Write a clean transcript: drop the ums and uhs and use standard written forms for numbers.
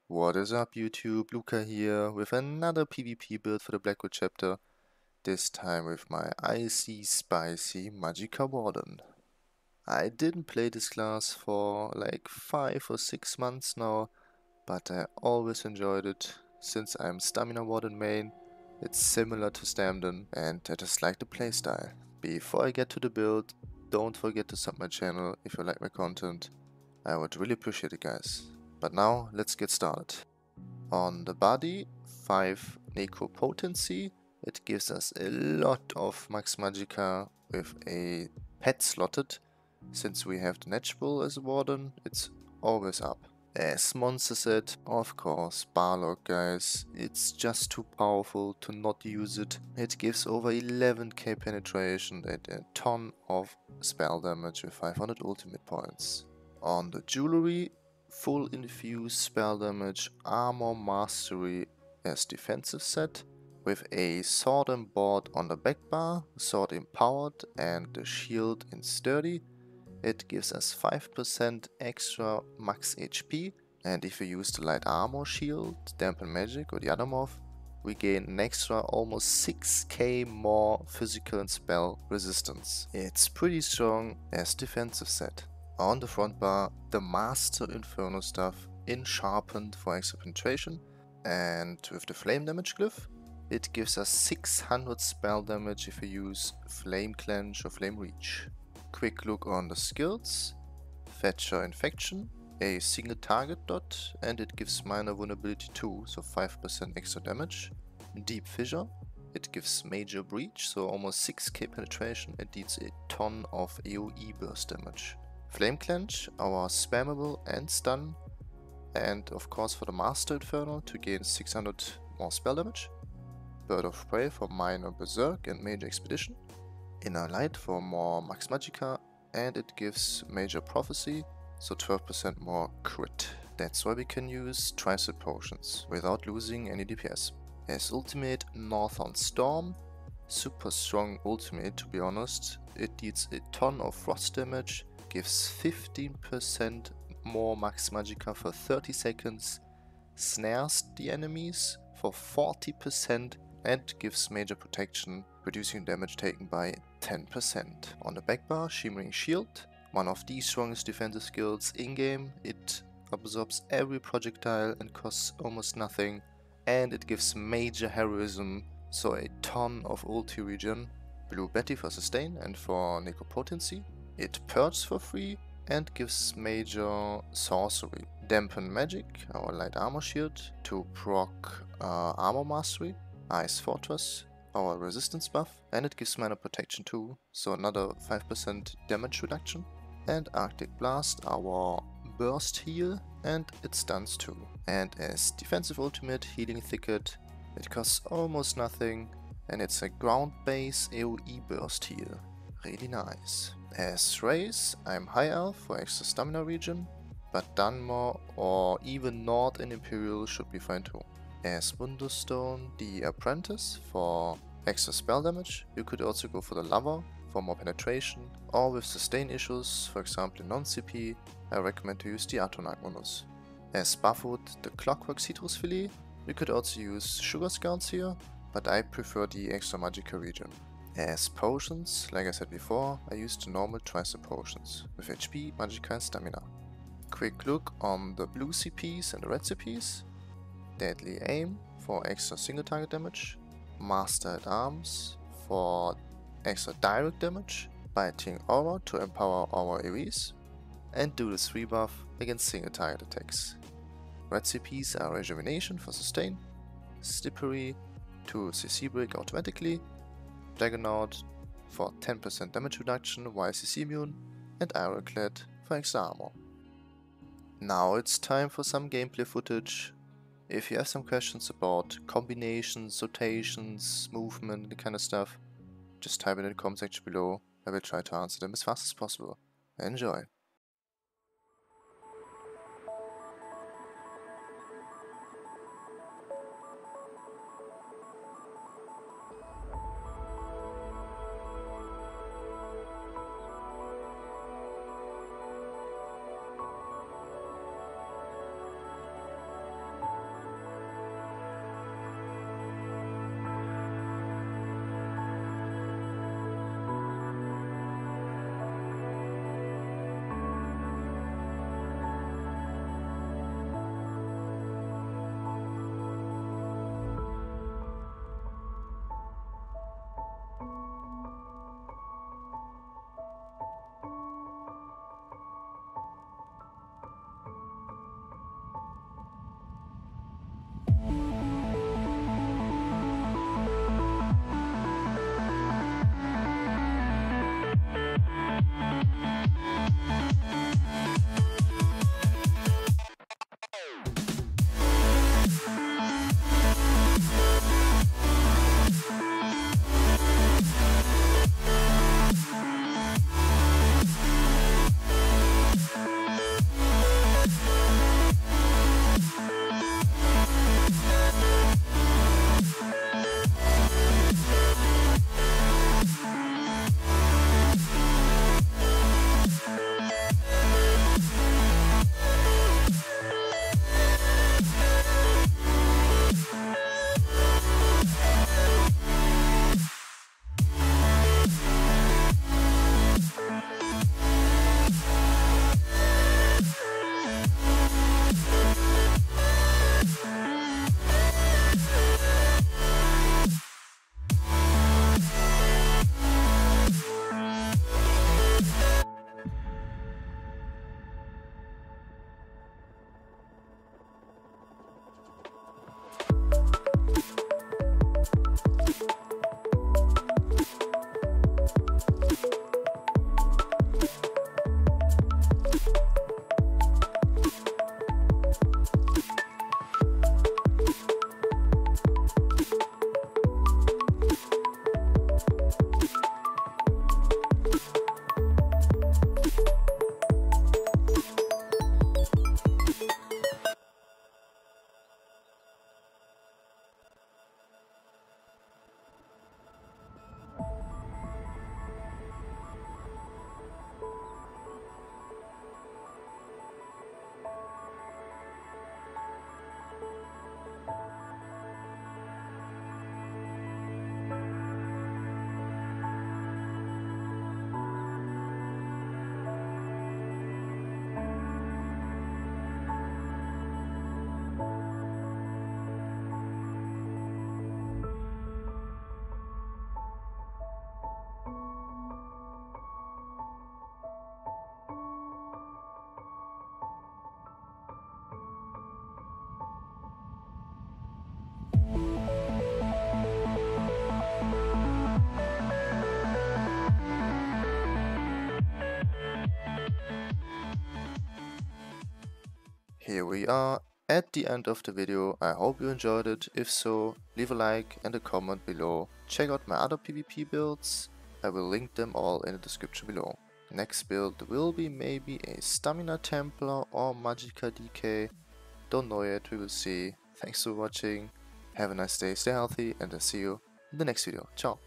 What is up YouTube, Luca here with another PvP build for the Blackwood chapter, this time with my icy spicy Magicka Warden. I didn't play this class for like 5 or 6 months now, but I always enjoyed it. Since I'm Stamina Warden main, it's similar to Stamden and I just like the playstyle. Before I get to the build, don't forget to sub my channel if you like my content. I would really appreciate it, guys. But now, let's get started. On the body, 5 Necropotency. It gives us a lot of Max Magicka with a pet slotted. Since we have the Natural as a warden, it's always up. As monster set, of course, Barlock, guys. It's just too powerful to not use it. It gives over 11k penetration and a ton of spell damage with 500 ultimate points. On the jewelry, full infused spell damage, armor mastery as defensive set, with a sword and board on the back bar, sword empowered and the shield in sturdy. It gives us 5% extra max HP, and if we use the light armor shield, dampen magic or the other morph, we gain an extra almost 6k more physical and spell resistance. It's pretty strong as defensive set. On the front bar, the Master Inferno stuff in sharpened for extra penetration, and with the flame damage glyph, it gives us 600 spell damage if we use Flame Clench or Flame Reach. Quick look on the skills. Fetcher Infection, a single target dot, and it gives minor vulnerability too, so 5% extra damage. Deep Fissure, it gives major breach, so almost 6k penetration and deals a ton of AoE burst damage. Flame Clench, our spammable and stun, and of course for the Master Inferno to gain 600 more spell damage. Bird of Prey for minor berserk and major expedition. Inner Light for more max magicka, and it gives major prophecy, so 12% more crit. That's why we can use tricep potions without losing any DPS. As ultimate, Northern Storm, super strong ultimate to be honest. It deals a ton of frost damage, gives 15% more max magicka for 30 seconds, snares the enemies for 40%, and gives major protection, reducing damage taken by 10%. On the back bar, Shimmering Shield, one of the strongest defensive skills in-game. It absorbs every projectile and costs almost nothing, and it gives major heroism, so a ton of ulti regen. Blue Betty for sustain and for necropotency. It purges for free and gives major sorcery. Dampen magic, our light armor shield, to proc armor mastery. Ice Fortress, our resistance buff, and it gives minor protection too, so another 5% damage reduction. And Arctic Blast, our burst heal, and it stuns too. And as defensive ultimate, Healing Thicket, it costs almost nothing, and it's a ground base AoE burst heal. Really nice. As race, I'm High Elf for extra stamina regen, but Dunmore or even Nord and Imperial should be fine too. As Wunderstone, the Apprentice for extra spell damage. You could also go for the Lover for more penetration, or with sustain issues, for example in non-CP, I recommend to use the Atronach Mundus. As Buffwood, the Clockwork Citrus Fillet. You could also use Sugar Scouts here, but I prefer the extra Magicka region. As potions, like I said before, I use the normal tricep potions with HP, Magicka and Stamina. Quick look on the blue CPs and the red CPs. Deadly Aim for extra single target damage, Master at Arms for extra direct damage, Biting Aura to empower our AoEs, and do the 3 buff against single target attacks. Red CPs are Rejuvenation for sustain, Slippery to CC break automatically, Juggernaut for 10% damage reduction while CC immune, and Ironclad for extra armor. Now it's time for some gameplay footage. If you have some questions about combinations, rotations, movement, that kind of stuff, just type it in the comment section below. I will try to answer them as fast as possible. Enjoy! Here we are at the end of the video. I hope you enjoyed it. If so, leave a like and a comment below. Check out my other PvP builds. I will link them all in the description below. Next build will be maybe a Stamina Templar or Magicka DK. Don't know yet, we will see. Thanks for watching. Have a nice day, stay healthy, and I'll see you in the next video. Ciao.